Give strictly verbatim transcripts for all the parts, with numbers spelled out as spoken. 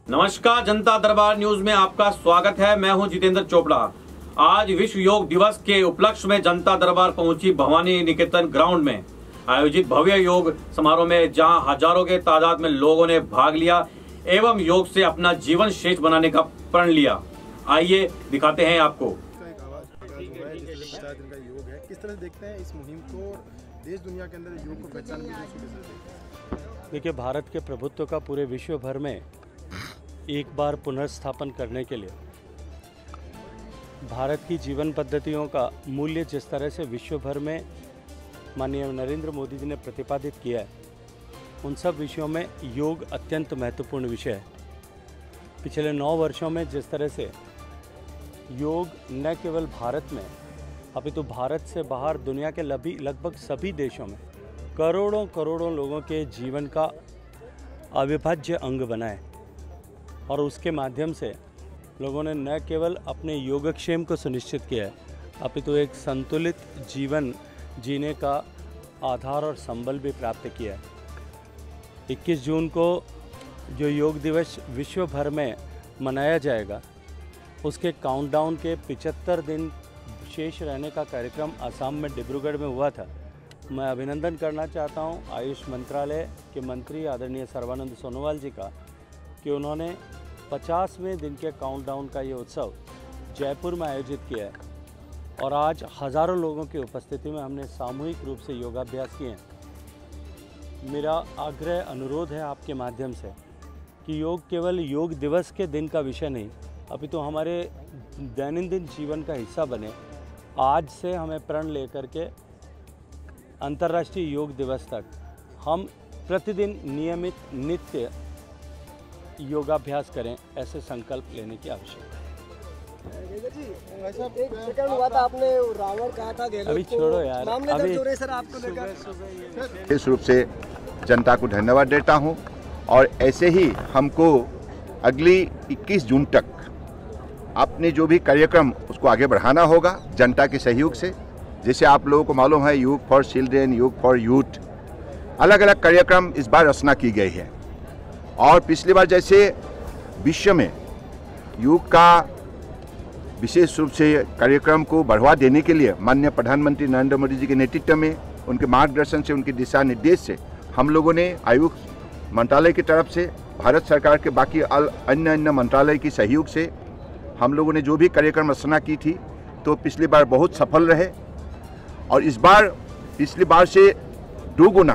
नमस्कार, जनता दरबार न्यूज में आपका स्वागत है। मैं हूं जितेंद्र चोपड़ा। आज विश्व योग दिवस के उपलक्ष्य में जनता दरबार पहुंची भवानी निकेतन ग्राउंड में आयोजित भव्य योग समारोह में, जहां हजारों के तादाद में लोगों ने भाग लिया एवं योग से अपना जीवन श्रेष्ठ बनाने का प्रण लिया। आइए दिखाते हैं आपको। किस तरह से देखते हैं इस मुहिम को, देश दुनिया के अंदर योग को पहचान मिली? देखिए, भारत के प्रभुत्व का पूरे विश्व भर में एक बार पुनर्स्थापन करने के लिए भारत की जीवन पद्धतियों का मूल्य जिस तरह से विश्व भर में माननीय नरेंद्र मोदी जी ने प्रतिपादित किया है, उन सब विषयों में योग अत्यंत महत्वपूर्ण विषय है। पिछले नौ वर्षों में जिस तरह से योग न केवल भारत में अपितु तो भारत से बाहर दुनिया के लगभग सभी देशों में करोड़ों करोड़ों लोगों के जीवन का अविभाज्य अंग बना है, और उसके माध्यम से लोगों ने न केवल अपने योगक्षेम को सुनिश्चित किया है, अपितु तो एक संतुलित जीवन जीने का आधार और संबल भी प्राप्त किया है। इक्कीस जून को जो योग दिवस विश्व भर में मनाया जाएगा, उसके काउंटडाउन के पचहत्तर दिन शेष रहने का कार्यक्रम असम में डिब्रूगढ़ में हुआ था। मैं अभिनंदन करना चाहता हूं आयुष मंत्रालय के मंत्री आदरणीय सर्बानंद सोनोवाल जी का कि उन्होंने पचासवें दिन के काउंटडाउन का ये उत्सव जयपुर में आयोजित किया है, और आज हज़ारों लोगों की उपस्थिति में हमने सामूहिक रूप से योगाभ्यास किए हैं। मेरा आग्रह अनुरोध है आपके माध्यम से कि योग केवल योग दिवस के दिन का विषय नहीं, अपितु तो हमारे दैनंदिन जीवन का हिस्सा बने। आज से हमें प्रण लेकर के अंतर्राष्ट्रीय योग दिवस तक हम प्रतिदिन नियमित नित्य योगाभ्यास करें, ऐसे संकल्प लेने की आवश्यकता है। एक सेकंड हुआ था, आपने रावण कहा था, अभी छोड़ो यार, अभी सर आपको लेकर इस रूप से जनता को धन्यवाद देता हूं, और ऐसे ही हमको अगली इक्कीस जून तक अपने जो भी कार्यक्रम उसको आगे बढ़ाना होगा जनता के सहयोग से। जैसे आप लोगों को मालूम है, yoga for children, yoga for youth, अलग अलग कार्यक्रम इस बार रचना की गई है। और पिछली बार जैसे विश्व में योग का विशेष रूप से कार्यक्रम को बढ़ावा देने के लिए माननीय प्रधानमंत्री नरेंद्र मोदी जी के नेतृत्व में, उनके मार्गदर्शन से, उनके दिशा निर्देश से हम लोगों ने आयुष मंत्रालय की तरफ से, भारत सरकार के बाकी अन्य अन्य मंत्रालय की सहयोग से हम लोगों ने जो भी कार्यक्रम रचना की थी, तो पिछली बार बहुत सफल रहे। और इस बार पिछली बार से दो गुना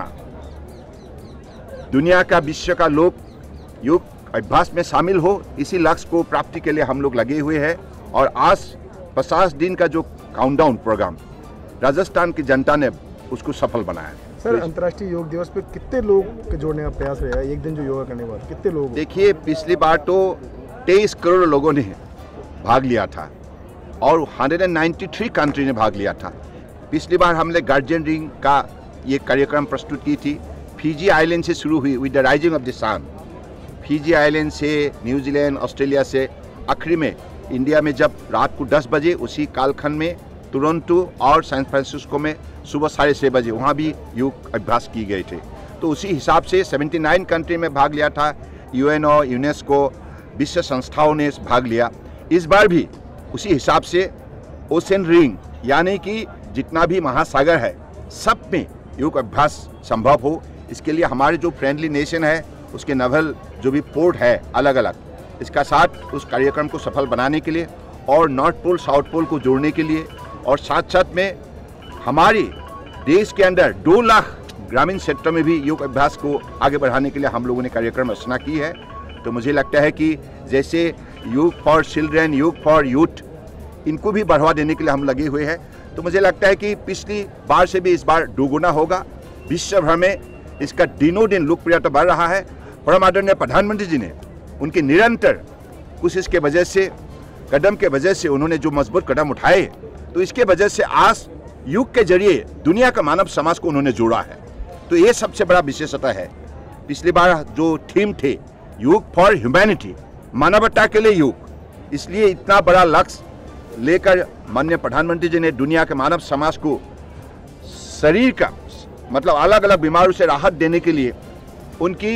दुनिया का, विश्व का लोग योग अभ्यास में शामिल हो, इसी लक्ष्य को प्राप्ति के लिए हम लोग लगे हुए हैं। और आज पचास दिन का जो काउंटडाउन प्रोग्राम राजस्थान की जनता ने उसको सफल बनाया। सर, अंतर्राष्ट्रीय योग दिवस पे कितने लोग जोड़ने का प्रयास रहेगा? एक दिन जो योगा करने के बाद कितने लोग? देखिए, पिछली बार तो तेईस करोड़ लोगों ने भाग लिया था और एक सौ तिरानवे कंट्री ने भाग लिया था। पिछली बार हमने गार्जियन रिंग का ये कार्यक्रम प्रस्तुत की थी। फिजी आइलैंड से शुरू हुई with the rising of the sun. Fiji island से, न्यूजीलैंड, ऑस्ट्रेलिया से, आखिरी में इंडिया में जब रात को दस बजे उसी कालखंड में टोरंटो और सैन फ्रांसिस्को में सुबह साढ़े छः बजे वहाँ भी योग अभ्यास की गए थे। तो उसी हिसाब से उन्यासी कंट्री में भाग लिया था। यूएनओ, यूनेस्को, विश्व संस्थाओं ने भाग लिया। इस बार भी उसी हिसाब से ओशन रिंग, यानी कि जितना भी महासागर है, सब में योग अभ्यास संभव हो, इसके लिए हमारे जो फ्रेंडली नेशन है उसके नवल जो भी पोर्ट है अलग अलग, इसका साथ उस कार्यक्रम को सफल बनाने के लिए और नॉर्थ पोल साउथ पोल को जोड़ने के लिए, और साथ साथ में हमारे देश के अंदर दो लाख ग्रामीण क्षेत्र में भी योग अभ्यास को आगे बढ़ाने के लिए हम लोगों ने कार्यक्रम रचना की है। तो मुझे लगता है कि जैसे yoga for children, yoga for youth, इनको भी बढ़ावा देने के लिए हम लगे हुए हैं। तो मुझे लगता है कि पिछली बार से भी इस बार दोगुना होगा। विश्व भर में इसका दिनों दिन लोकप्रियता बढ़ रहा है। परम आदरणीय प्रधानमंत्री जी ने उनकी निरंतर कोशिश के वजह से, कदम के वजह से, उन्होंने जो मजबूत कदम उठाए, तो इसके वजह से आज योग के जरिए दुनिया का मानव समाज को उन्होंने जोड़ा है। तो ये सबसे बड़ा विशेषता है। पिछली बार जो थीम थे योग फॉर ह्यूमैनिटी, मानवता के लिए योग, इसलिए इतना बड़ा लक्ष्य लेकर माननीय प्रधानमंत्री जी ने दुनिया के मानव समाज को शरीर का मतलब अलग अलग बीमारियों से राहत देने के लिए उनकी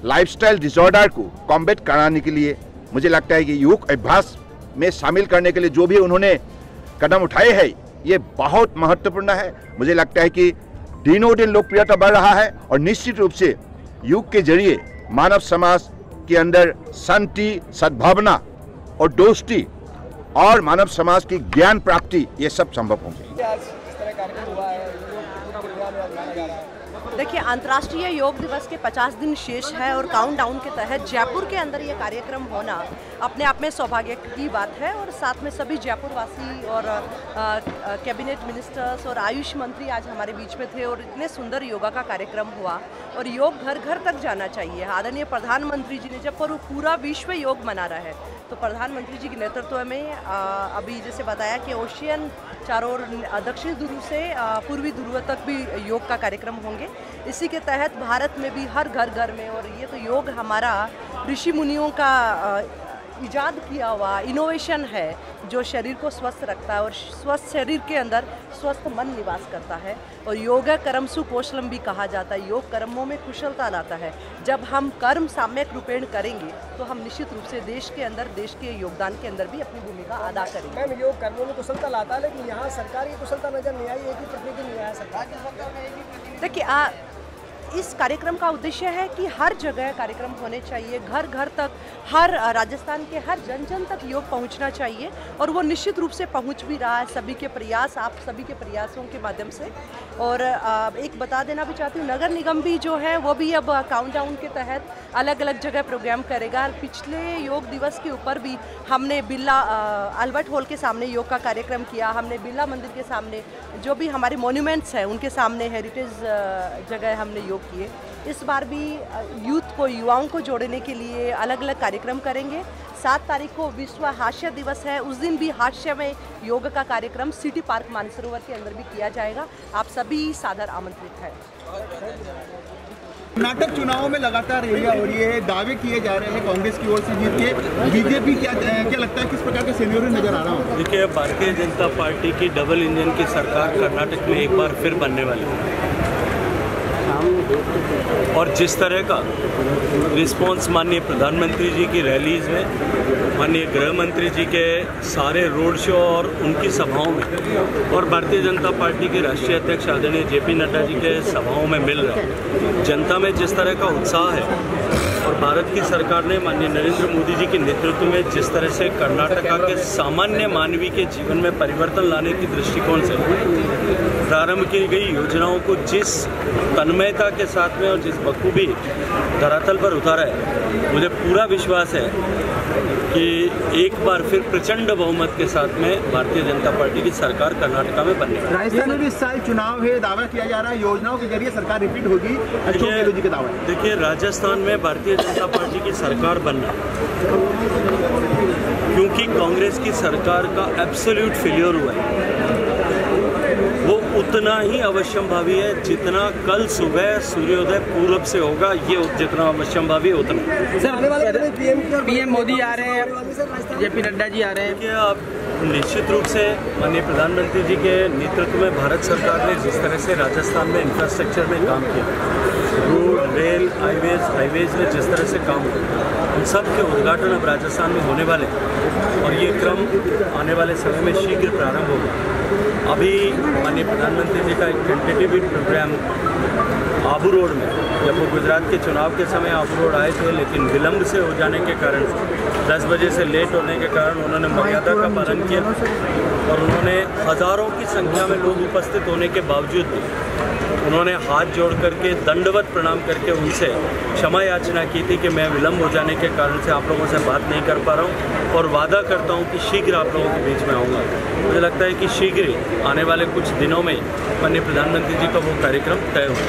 लाइफस्टाइल डिसऑर्डर को कॉम्बैट कराने के लिए मुझे लगता है कि योग अभ्यास में शामिल करने के लिए जो भी उन्होंने कदम उठाए हैं ये बहुत महत्वपूर्ण है। मुझे लगता है कि दिनों दिन लोकप्रियता बढ़ रहा है और निश्चित रूप से योग के जरिए मानव समाज के अंदर शांति, सद्भावना और दोस्ती और मानव समाज की ज्ञान प्राप्ति ये सब संभव होंगे। देखिए, अंतर्राष्ट्रीय योग दिवस के पचास दिन शेष है और काउंटडाउन के तहत जयपुर के अंदर ये कार्यक्रम होना अपने आप में सौभाग्य की बात है। और साथ में सभी जयपुर वासी और कैबिनेट मिनिस्टर्स और आयुष मंत्री आज हमारे बीच में थे और इतने सुंदर योगा का कार्यक्रम हुआ। और योग घर घर तक जाना चाहिए। आदरणीय प्रधानमंत्री जी ने जब पर पूरा विश्व योग मना रहा है तो प्रधानमंत्री जी के नेतृत्व में आ, अभी जैसे बताया कि ओशियन चारों ओर दक्षिण ध्रुव से पूर्वी ध्रुव तक भी योग का कार्यक्रम होंगे। इसी के तहत भारत में भी हर घर घर में, और ये तो योग हमारा ऋषि मुनियों का इजाद किया हुआ इनोवेशन है जो शरीर को स्वस्थ रखता है और स्वस्थ शरीर के अंदर स्वस्थ मन निवास करता है। और योगा कर्मसु कौशलम भी कहा जाता है। योग कर्मों में कुशलता लाता है। जब हम कर्म साम्यक रूपेण करेंगे तो हम निश्चित रूप से देश के अंदर, देश के योगदान के अंदर भी अपनी भूमिका अदा करेंगे। मैम, योग कर्मों में कुशलता लाता है, लेकिन यहाँ सरकार की कुशलता नजर नहीं आई। एक ही प्रतिनिधि नहीं आया सरकार की सरकार में एक ही प्रतिनिधि। देखिए, इस कार्यक्रम का उद्देश्य है कि हर जगह कार्यक्रम होने चाहिए, घर घर तक, हर राजस्थान के हर जन जन तक योग पहुंचना चाहिए और वो निश्चित रूप से पहुंच भी रहा है। सभी के प्रयास, आप सभी के प्रयासों के माध्यम से। और एक बता देना भी चाहती हूँ, नगर निगम भी जो है वो भी अब काउंटडाउन के तहत अलग अलग जगह प्रोग्राम करेगा। पिछले योग दिवस के ऊपर भी हमने बिरला अल्बर्ट हॉल के सामने योग का कार्यक्रम किया। हमने बिरला मंदिर के सामने जो भी हमारे मोन्यूमेंट्स हैं उनके सामने हेरिटेज जगह हमने योग किए। इस बार भी यूथ को, युवाओं को जोड़ने के लिए अलग अलग कार्यक्रम करेंगे। सात तारीख को विश्व हास्य दिवस है, उस दिन भी हास्य में योग का कार्यक्रम सिटी पार्क मानसरोवर के अंदर भी किया जाएगा। आप सभी सादर आमंत्रित हैं। कर्नाटक चुनावों में लगातार रैलियां हो रही है, दावे किए जा रहे हैं कांग्रेस की ओर से जीत के। बीजेपी क्या क्या लगता है, किस प्रकार का सिनेरियो नजर आ रहा है? देखिए, भारतीय जनता पार्टी की डबल इंजन की सरकार कर्नाटक में एक बार फिर बनने वाली है और जिस तरह का रिस्पांस माननीय प्रधानमंत्री जी की रैलीज में, माननीय गृह मंत्री जी के सारे रोड शो और उनकी सभाओं में, और भारतीय जनता पार्टी के राष्ट्रीय अध्यक्ष आदरणीय जे पी नड्डा जी के सभाओं में मिल रहा है, जनता में जिस तरह का उत्साह है और भारत की सरकार ने माननीय नरेंद्र मोदी जी के नेतृत्व में जिस तरह से कर्नाटका के सामान्य मानवी के जीवन में परिवर्तन लाने की दृष्टिकोण से प्रारंभ की गई योजनाओं को जिस तन्मयता के साथ में और जिस बखूबी धरातल पर उतारा है, मुझे पूरा विश्वास है कि एक बार फिर प्रचंड बहुमत के साथ में भारतीय जनता पार्टी की सरकार कर्नाटका में बनने वाली है। राजस्थान में भी इस साल चुनाव है, दावा किया जा रहा है योजनाओं के जरिए सरकार रिपीट होगी, अशोक गहलोत जी के दावा। देखिए, राजस्थान में भारतीय जनता पार्टी की सरकार बनना क्योंकि कांग्रेस की सरकार का एब्सोल्यूट फेलियर हुआ है, वो उतना ही अवश्यंभावी है जितना कल सुबह सूर्योदय पूर्व से होगा। ये जितना अवश्यंभावी है उतना। सर, आने वाले पीएम पीएम मोदी आ रहे हैं, जे पी नड्डा जी आ रहे हैं। देखिए, आप निश्चित रूप से माननीय प्रधानमंत्री जी के नेतृत्व में भारत सरकार ने जिस तरह से राजस्थान में इंफ्रास्ट्रक्चर में काम किया, रोड, रेल, हाईवेज हाईवेज में जिस तरह से काम किया, उन सब के उद्घाटन अब राजस्थान में होने वाले हैं और ये क्रम आने वाले समय में शीघ्र प्रारंभ होगा। अभी माननीय प्रधानमंत्री जी का एक टेंटेटिव प्रोग्राम आबू रोड में, जब वो गुजरात के चुनाव के समय आबू रोड आए थे, लेकिन विलम्ब से हो जाने के कारण, दस बजे से लेट होने के कारण उन्होंने मर्यादा का पालन किया और उन्होंने हज़ारों की संख्या में लोग उपस्थित होने के बावजूद भी उन्होंने हाथ जोड़ करके दंडवत प्रणाम करके उनसे क्षमा याचना की थी कि मैं विलम्ब हो जाने के कारण से आप लोगों से बात नहीं कर पा रहा हूँ और वादा करता हूँ कि शीघ्र आप लोगों के बीच में आऊँगा। मुझे लगता है कि शीघ्र आने वाले कुछ दिनों में माननीय प्रधानमंत्री जी का वो कार्यक्रम तय होगा।